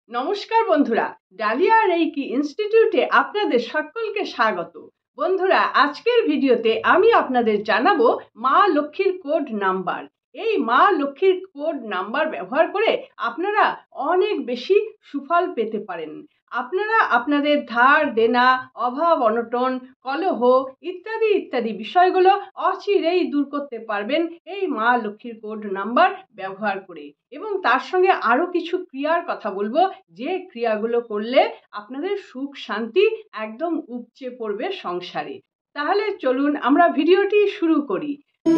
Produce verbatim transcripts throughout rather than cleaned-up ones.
নমস্কার বন্ধুরা, dahlia reiki ইনস্টিটিউটে আপনাদের সকলকে স্বাগত। বন্ধুরা, আজকের ভিডিওতে আমি আপনাদের জানাবো মা লক্ষ্মীর কোড নাম্বার। এই মা লক্ষ্মীর কোড নাম্বার ব্যবহার করে আপনারা অনেক বেশি সুফল পেতে পারেন। আপনারা আপনাদের ধার দেনা, অভাব অনটন, কলহ ইত্যাদি ইত্যাদি বিষয়গুলো অচিরেই দূর করতে পারবেন এই মা লক্ষ্মীর কোড নাম্বার ব্যবহার করে। এবং তার সঙ্গে আরো কিছু ক্রিয়ার কথা বলবো, যে ক্রিয়াগুলো করলে আপনাদের সুখ শান্তি একদম উপচে পড়বে সংসারে। তাহলে চলুন আমরা ভিডিওটি শুরু করি।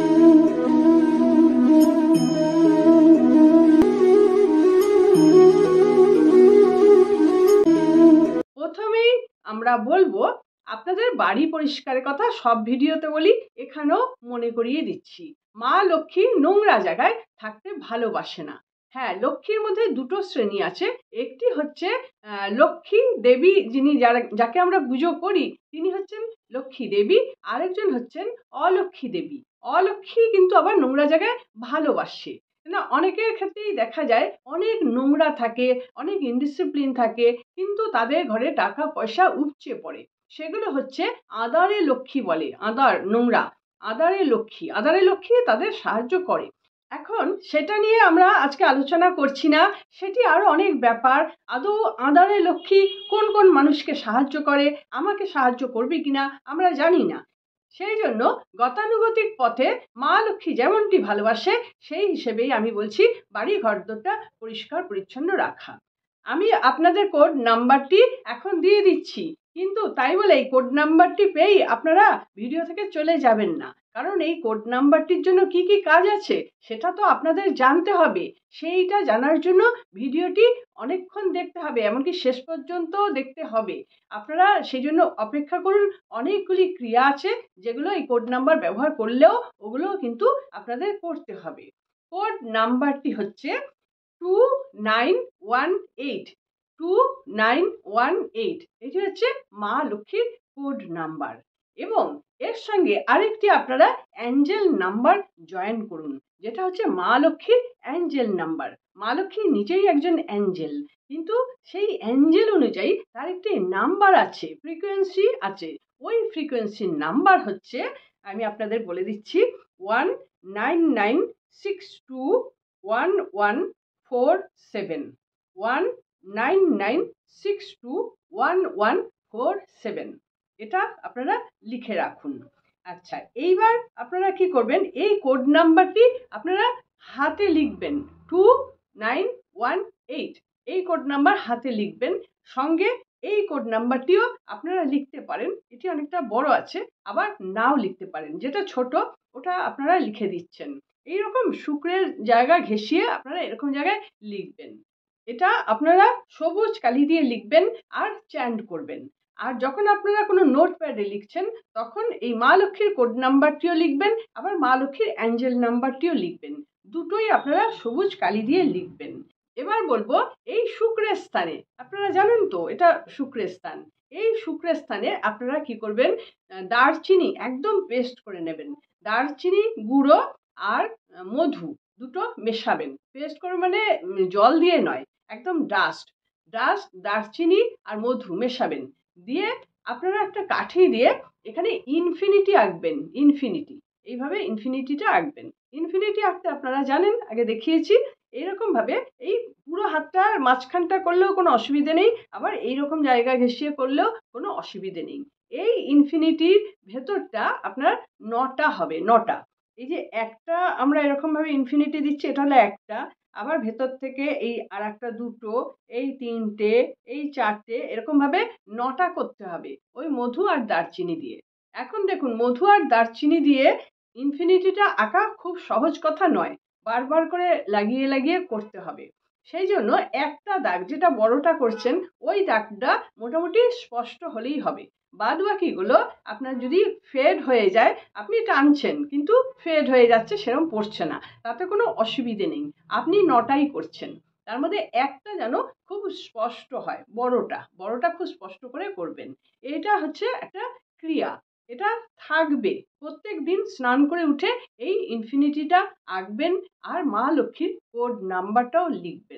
প্রথমেই আমরা বলবো, আপনাদের বাড়ি পরিষ্কারের কথা সব ভিডিওতে বলি, এখানেও মনে করিয়ে দিচ্ছি। মা লক্ষ্মী নোংরা জায়গায় থাকতে ভালোবাসে না। হ্যাঁ, লক্ষ্মীর মধ্যে দুটো শ্রেণী আছে। একটি হচ্ছে লক্ষ্মী দেবী, যিনি যারা যাকে আমরা পুজো করি তিনি হচ্ছেন লক্ষ্মী দেবী। আরেকজন হচ্ছেন অলক্ষ্মী দেবী। অলক্ষ্মী কিন্তু আবার নোংরা জায়গায় ভালোবাসে না। অনেকের ক্ষেত্রেই দেখা যায় অনেক নোংরা থাকে, অনেক ইনডিসিপ্লিন থাকে, কিন্তু তাদের ঘরে টাকা পয়সা উপচে পড়ে। সেগুলো হচ্ছে আদারে লক্ষ্মী বলে। আদার নোংরা, আদারে লক্ষ্মী। আদারে লক্ষ্মী তাদের সাহায্য করে। এখন সেটা নিয়ে আমরা আজকে আলোচনা করছি না, সেটি আরো অনেক ব্যাপার। আদৌ আদারে লক্ষ্মী কোন কোন মানুষকে সাহায্য করে, আমাকে সাহায্য করবে কিনা আমরা জানি না। সেই জন্য গতানুগতিক পথে মা লক্ষ্মী যেমনটি ভালোবাসে, সেই হিসেবেই আমি বলছি বাড়ি ঘরদোরটা পরিষ্কার পরিচ্ছন্ন রাখা। আমি আপনাদের কোড নাম্বারটি এখন দিয়ে দিচ্ছি, কিন্তু তাই বলে এই কোড নাম্বারটি পেয়েই আপনারা ভিডিও থেকে চলে যাবেন না। কারণ এই কোড নাম্বারটির জন্য কি কি কাজ আছে সেটা তো আপনাদের জানতে হবে। সেইটা জানার জন্য ভিডিওটি অনেকক্ষণ দেখতে হবে, এমনকি শেষ পর্যন্ত দেখতে হবে। আপনারা সেই জন্য অপেক্ষা করুন। অনেকগুলি ক্রিয়া আছে যেগুলো এই কোড নাম্বার ব্যবহার করলেও ওগুলো কিন্তু আপনাদের করতে হবে। কোড নাম্বারটি হচ্ছে two nine one eight. Two nine one eight এটি হচ্ছে মা লক্ষ্মীর কোড নাম্বার। এবং এর সঙ্গে আরেকটি আপনারা অ্যাঞ্জেল নাম্বার জয়েন করুন, যেটা হচ্ছে মা লক্ষ্মীর অ্যাঞ্জেল নাম্বার। মা লক্ষ্মী নিজেই একজন অ্যাঞ্জেল, কিন্তু সেই অ্যাঞ্জেল অনুযায়ী তার একটি নাম্বার আছে, ফ্রিকোয়েন্সি আছে। ওই ফ্রিকোয়েন্সির নাম্বার হচ্ছে, আমি আপনাদের বলে দিচ্ছি, one nine nine six two one one four seven. One nine nine six two one one four seven. এটা আপনারা লিখে রাখুন। আচ্ছা, এইবার আপনারা কি করবেন, এই কোড নাম্বারটি আপনারা হাতে লিখবেন। টু নাইন ওয়ান এইট এই কোড নাম্বার হাতে লিখবেন। সঙ্গে এই কোড নাম্বারটিও আপনারা লিখতে পারেন। এটি অনেকটা বড় আছে, আবার নাও লিখতে পারেন। যেটা ছোট ওটা আপনারা লিখে দিচ্ছেন। এইরকম শুক্রের জায়গা ঘেঁষিয়ে আপনারা এরকম জায়গায় লিখবেন। এটা আপনারা সবুজ কালি দিয়ে লিখবেন আর চ্যান্ট করবেন। আর যখন আপনারা কোনো নোটপ্যাডে লিখছেন তখন এই মা লক্ষ্মীর কোড নাম্বারটিও লিখবেন, আবার মা লক্ষ্মীর অ্যাঞ্জেল নাম্বারটিও লিখবেন। দুটোই আপনারা সবুজ কালি দিয়ে লিখবেন। এবার বলবো, এই শুক্রের স্থানে, আপনারা জানেন তো এটা শুক্রের স্থান, এই শুক্রের স্থানে আপনারা কি করবেন, দারচিনি একদম পেস্ট করে নেবেন। দারচিনি গুঁড়ো আর মধু দুটো মেশাবেন। পেস্ট করে মানে জল দিয়ে নয়, একদম ডাস্ট ডাস্ট দারচিনি আর মধু মেশাবেন। দিয়ে আপনারা একটা কাঠি দিয়ে এখানে ইনফিনিটি আঁকবেন। ইনফিনিটি এইভাবে ইনফিনিটিটা আঁকবেন। ইনফিনিটি আঁকতে আপনারা জানেন, আগে দেখিয়েছি। এইরকম ভাবে এই পুরো হাতটার মাঝখানটা করলেও কোনো অসুবিধে নেই, আবার এইরকম জায়গা ঘেঁষিয়ে করলেও কোনো অসুবিধে নেই। এই ইনফিনিটির ভেতরটা আপনার নটা হবে, নটা। এই যে একটা আমরা এরকম ভাবে ইনফিনিটি দিচ্ছি, এটা হলো একটা। আবার ভেতর থেকে এই আর একটা দুটো, এই তিনটে, এই চারটে, এরকম ভাবে নটা করতে হবে ওই মধু আর দারচিনি দিয়ে। এখন দেখুন, মধু আর দারচিনি দিয়ে ইনফিনিটিটা আঁকা খুব সহজ কথা নয়, বারবার করে লাগিয়ে লাগিয়ে করতে হবে। সেই জন্য একটা দাগ, যেটা বড়টা করছেন ওই দাগটা মোটামুটি স্পষ্ট হলেই হবে। বাদ বাকিগুলো আপনার যদি ফেড হয়ে যায়, আপনি টানছেন কিন্তু ফেড হয়ে যাচ্ছে, সেরকম পড়ছে না, তাতে কোনো অসুবিধে নেই। আপনি নটাই করছেন, তার মধ্যে একটা যেন খুব স্পষ্ট হয়। বড়টা বড়টা খুব স্পষ্ট করে করবেন। এটা হচ্ছে একটা ক্রিয়া, এটা থাকবে। প্রত্যেক দিন স্নান করে উঠে এই ইনফিনিটিটা আঁকবেন আর মা লক্ষ্মীর কোড নাম্বারটাও লিখবেন।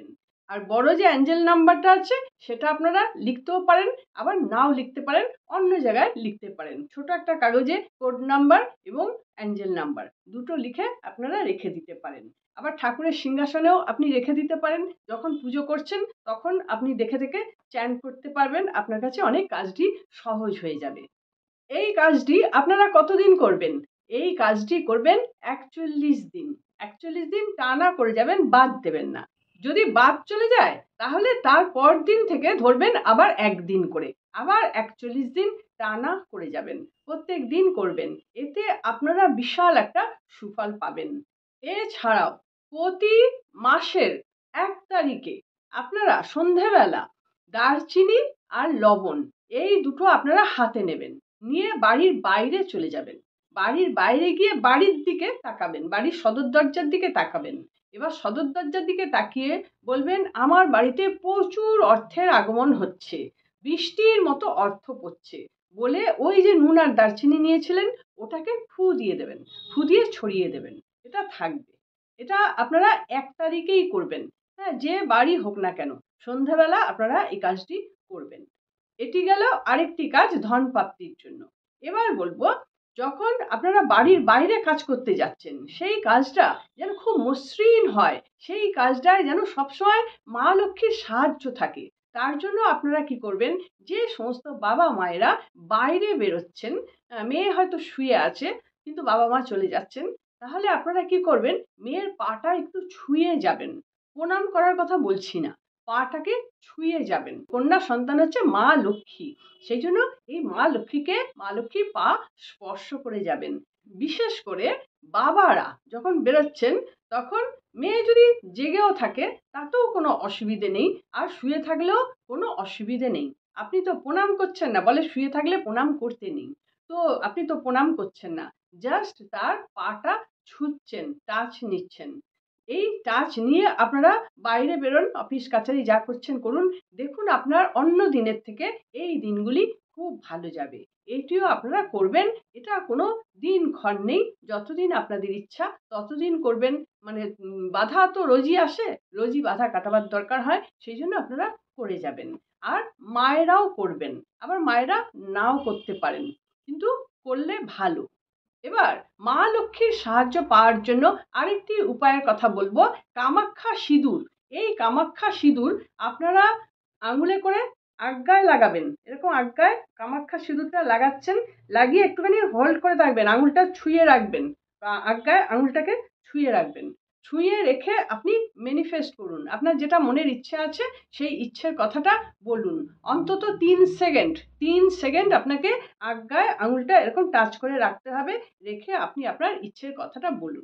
আর বড় যে অ্যাঞ্জেল নাম্বারটা আছে সেটা আপনারা লিখতেও পারেন, আবার নাও লিখতে পারেন, অন্য জায়গায় লিখতে পারেন। ছোট একটা কাগজে কোড নাম্বার এবং অ্যাঞ্জেল নাম্বার দুটো লিখে আপনারা রেখে দিতে পারেন। আবার ঠাকুরের সিংহাসনেও আপনি রেখে দিতে পারেন। যখন পুজো করছেন তখন আপনি দেখে দেখে চ্যান্ট করতে পারবেন, আপনার কাছে অনেক কাজটি সহজ হয়ে যাবে। এই কাজটি আপনারা কতদিন করবেন? এই কাজটি করবেন একচল্লিশ দিন। একচল্লিশ দিন টানা করে যাবেন, বাদ দেবেন না। যদি বাদ চলে যায় তাহলে তার পর দিন থেকে ধরবেন আবার একদিন করে, আবার একচল্লিশ দিন টানা করে যাবেন, প্রত্যেক দিন করবেন। এতে আপনারা বিশাল একটা সুফল পাবেন। এছাড়াও প্রতি মাসের এক তারিখে আপনারা সন্ধেবেলা দারচিনি আর লবণ এই দুটো আপনারা হাতে নেবেন, নিয়ে বাড়ির বাইরে চলে যাবেন। বাড়ির বাইরে গিয়ে বাড়ির দিকে তাকাবেন, বাড়ির সদর দরজার দিকে তাকাবেন। এবার সদর দরজার দিকে তাকিয়ে বলবেন, আমার বাড়িতে প্রচুর অর্থের আগমন হচ্ছে, বৃষ্টির মতো অর্থ পড়ছে, বলে ওই যে নুন আর দারচিনি নিয়েছিলেন ওটাকে ফু দিয়ে দেবেন, ফু দিয়ে ছড়িয়ে দেবেন। এটা থাকবে। এটা আপনারা এক তারিখেই করবেন। হ্যাঁ, যে বাড়ি হোক না কেন সন্ধ্যাবেলা আপনারা এই কাজটি করবেন। এটি গেল আরেকটি কাজ ধন প্রাপ্তির জন্য। এবার বলবো, যখন আপনারা বাড়ির বাইরে কাজ করতে যাচ্ছেন সেই কাজটা যেন খুব মসৃণ হয়, সেই কাজটায় যেন সবসময় মা লক্ষ্মীর সাহায্য থাকে। তার জন্য আপনারা কি করবেন, যে সমস্ত বাবা মায়েরা বাইরে বেরোচ্ছেন, মেয়ে হয়তো শুয়ে আছে কিন্তু বাবা মা চলে যাচ্ছেন, তাহলে আপনারা কি করবেন, মেয়ের পাটা একটু ছুঁয়ে যাবেন। প্রণাম করার কথা বলছি না, পাটাকে ছুঁয়ে যাবেন। কন্যা সন্তান হচ্ছে মা লক্ষ্মী, সেই জন্য এই মা লক্ষ্মীকে, মা লক্ষ্মীর পা স্পর্শ করে যাবেন। বিশেষ করে বাবারা যখন বেরোচ্ছেন তখন মেয়ে যদি জেগেও থাকে তাতেও কোনো অসুবিধে নেই, আর শুয়ে থাকলেও কোনো অসুবিধে নেই। আপনি তো প্রণাম করছেন না, বলে শুয়ে থাকলে প্রণাম করতে নেই, তো আপনি তো প্রণাম করছেন না, জাস্ট তার পাটা ছুঁচ্ছেন, টাচ নিচ্ছেন। এই টাচ নিয়ে আপনারা বাইরে বেরোন, অফিস কাছারি যা করছেন করুন, দেখুন আপনার অন্য দিনের থেকে এই দিনগুলি খুব ভালো যাবে। এটিও আপনারা করবেন, এটা কোনো দিনক্ষণ নেই, যতদিন আপনাদের ইচ্ছা ততদিন করবেন। মানে বাধা তো রোজই আসে, রোজই বাধা কাটাবার দরকার হয়, সেই জন্য আপনারা করে যাবেন। আর মায়েরাও করবেন, আবার মায়েরা নাও করতে পারেন, কিন্তু করলে ভালো। এবার মা লক্ষ্মীর সাহায্য পাওয়ার জন্য আরেকটি উপায়ের কথা বলবো, কামাখ্যা সিঁদুর। এই কামাখ্যা সিঁদুর আপনারা আঙুলে করে আজ্ঞায় লাগাবেন, এরকম আজ্ঞায় কামাখ্যা সিঁদুরটা লাগাচ্ছেন, লাগিয়ে একটুখানি হোল্ড করে থাকবেন, আঙুলটা ছুঁয়ে রাখবেন, আজ্ঞায় আঙুলটাকে ছুঁয়ে রাখবেন। ছুঁয়ে রেখে আপনি ম্যানিফেস্ট করুন, আপনার যেটা মনের ইচ্ছে আছে সেই ইচ্ছের কথাটা বলুন। অন্তত তিন সেকেন্ড তিন সেকেন্ড আপনাকে আজ্ঞায় আঙুলটা এরকম টাচ করে রাখতে হবে, রেখে আপনি আপনার ইচ্ছের কথাটা বলুন।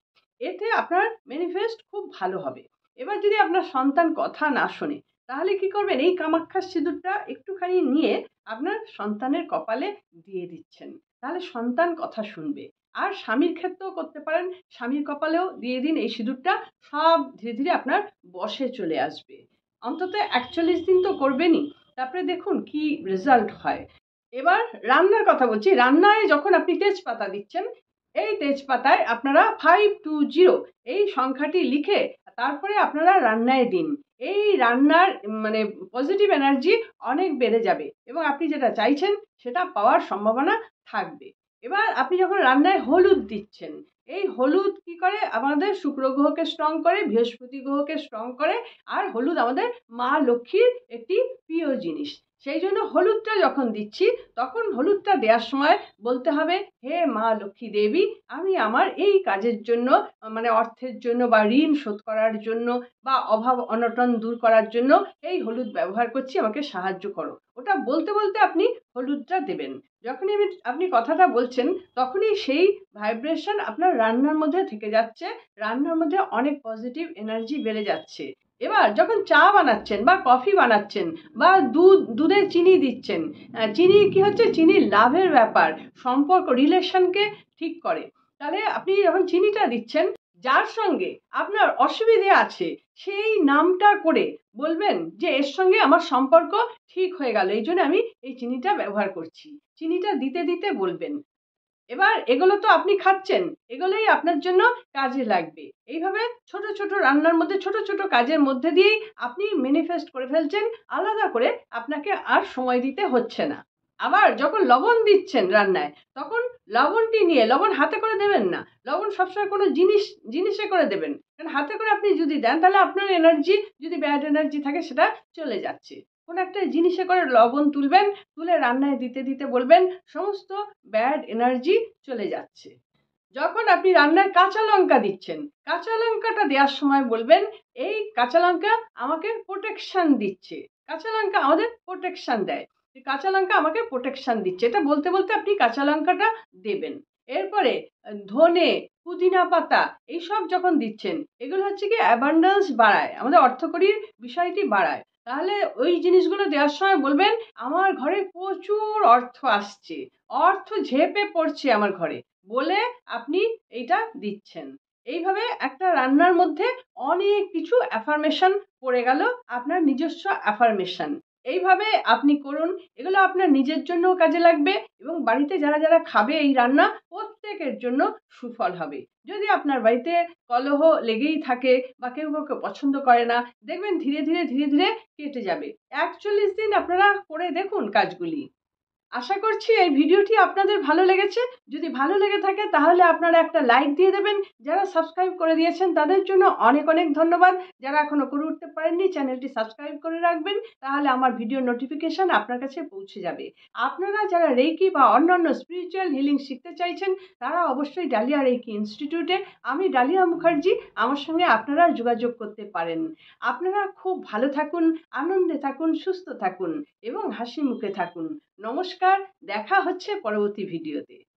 এতে আপনার ম্যানিফেস্ট খুব ভালো হবে। এবার যদি আপনার সন্তান কথা না শোনে তাহলে কি করবেন, এই কামাখ্যা সিঁদুরটা একটুখানি নিয়ে আপনার সন্তানের কপালে দিয়ে দিচ্ছেন, তাহলে সন্তান কথা শুনবে। আর স্বামীর ক্ষেত্রেও করতে পারেন, স্বামীর কপালেও দিয়ে দিন এই সিঁদুরটা, সব ধীরে ধীরে আপনার বশে চলে আসবে। অন্তত একচল্লিশ দিন তো করবেনই, তারপরে দেখুন কি রেজাল্ট হয়। এবার রান্নার কথা বলছি। রান্নায় যখন আপনি তেজপাতা দিচ্ছেন, এই তেজপাতায় আপনারা ফাইভ টু জিরো এই সংখ্যাটি লিখে তারপরে আপনারা রান্নায় দিন। এই রান্নার মানে পজিটিভ এনার্জি অনেক বেড়ে যাবে এবং আপনি যেটা চাইছেন সেটা পাওয়ার সম্ভাবনা থাকবে। এবার আপনি যখন রান্নায় হলুদ দিচ্ছেন, এই হলুদ কি করে, আমাদের শুক্র গ্রহকে স্ট্রং করে, বৃহস্পতি গ্রহকে স্ট্রং করে, আর হলুদ আমাদের মা লক্ষ্মীর একটি প্রিয় জিনিস। সেই জন্য হলুদটা যখন দিচ্ছি তখন হলুদটা দেওয়ার সময় বলতে হবে, হে মা লক্ষ্মী দেবী, আমি আমার এই কাজের জন্য, মানে অর্থের জন্য বা ঋণ শোধ করার জন্য বা অভাব অনটন দূর করার জন্য এই হলুদ ব্যবহার করছি, আমাকে সাহায্য করো। ওটা বলতে বলতে আপনি হলুদটা দেবেন। যখনই আপনি কথাটা বলছেন তখনই সেই ভাইব্রেশন আপনার রান্নার মধ্যে থেকে যাচ্ছে, রান্নার মধ্যে অনেক পজিটিভ এনার্জি বেড়ে যাচ্ছে। এবার যখন চা বানাচ্ছেন বা কফি বানাচ্ছেন বা দুধ দুধে চিনি দিচ্ছেন, চিনি কি হচ্ছে, চিনি লাভের ব্যাপার, সম্পর্ক রিলেশনকে ঠিক করে। তাহলে আপনি যখন চিনিটা দিচ্ছেন, যার সঙ্গে আপনার অসুবিধে আছে সেই নামটা করে বলবেন যে এর সঙ্গে আমার সম্পর্ক ঠিক হয়ে গেল, এই জন্য আমি এই চিনিটা ব্যবহার করছি। চিনিটা দিতে দিতে বলবেন। এবার এগুলো তো আপনি খাচ্ছেন, এগুলোই আপনার জন্য কাজে লাগবে। এইভাবে ছোট ছোট রান্নার মধ্যে ছোট ছোট কাজের মধ্যে দিয়েই আপনি ম্যানিফেস্ট করে ফেলছেন, আলাদা করে আপনাকে আর সময় দিতে হচ্ছে না। আবার যখন লবণ দিচ্ছেন রান্নায়, তখন লবণটি নিয়ে লবণ হাতে করে দেবেন না, লবণ সবসময় কোনো জিনিস জিনিসে করে দেবেন। কারণ হাতে করে আপনি যদি দেন তাহলে আপনার এনার্জি, যদি ব্যাড এনার্জি থাকে সেটা চলে যাচ্ছে। কোনো একটা জিনিসে করে লবণ তুলবেন, তুলে রান্নায় দিতে দিতে বলবেন সমস্ত ব্যাড এনার্জি চলে যাচ্ছে। যখন আপনি রান্নায় কাঁচা লঙ্কা দিচ্ছেন, কাঁচা লঙ্কাটা দেওয়ার সময় বলবেন এই কাঁচা লঙ্কা আমাকে প্রোটেকশন দিচ্ছে, কাঁচা লঙ্কা আমাদের প্রোটেকশন দেয়, কাঁচা লঙ্কা আমাকে প্রোটেকশন দিচ্ছে, এটা বলতে বলতে আপনি কাঁচা লঙ্কাটা দেবেন। এরপরে ধনে, পুদিনা পাতা এইসব যখন দিচ্ছেন, এগুলো হচ্ছে কি অ্যাবান্ডেন্স বাড়ায়, আমাদের অর্থকরীর বিষয়টি বাড়ায়। তাহলে ওই জিনিসগুলো দেওয়ার সময় বলবেন আমার ঘরে প্রচুর অর্থ আসছে, অর্থ ঝেঁপে পড়ছে আমার ঘরে, বলে আপনি এইটা দিচ্ছেন। এইভাবে একটা রান্নার মধ্যে অনেক কিছু অ্যাফার্মেশন পড়ে গেল, আপনার নিজস্ব অ্যাফার্মেশন। এইভাবে আপনি করুন, এগুলো আপনার নিজের জন্যও কাজে লাগবে এবং বাড়িতে যারা যারা খাবে এই রান্না প্রত্যেকের জন্য সুফল হবে। যদি আপনার বাড়িতে কলহ লেগেই থাকে বা কেউ কাউকে পছন্দ করে না, দেখবেন ধীরে ধীরে ধীরে ধীরে কেটে যাবে। একচল্লিশ দিন আপনারা করে দেখুন কাজগুলি। আশা করছি এই ভিডিওটি আপনাদের ভালো লেগেছে। যদি ভালো লেগে থাকে তাহলে আপনারা একটা লাইক দিয়ে দেবেন। যারা সাবস্ক্রাইব করে দিয়েছেন তাদের জন্য অনেক অনেক ধন্যবাদ। যারা এখনো করে উঠতে পারেননি চ্যানেলটি সাবস্ক্রাইব করে রাখবেন, তাহলে আমার ভিডিও নোটিফিকেশন আপনার কাছে পৌঁছে যাবে। আপনারা যারা রেইকি বা অন্যান্য স্পিরিচুয়াল হিলিং শিখতে চাইছেন তারা অবশ্যই ডালিয়া রেইকি ইনস্টিটিউটে, আমি ডালিয়া মুখার্জি, আমার সঙ্গে আপনারা যোগাযোগ করতে পারেন। আপনারা খুব ভালো থাকুন, আনন্দে থাকুন, সুস্থ থাকুন এবং হাসি মুখে থাকুন। নমস্কার, দেখা হচ্ছে পরবর্তী ভিডিওতে।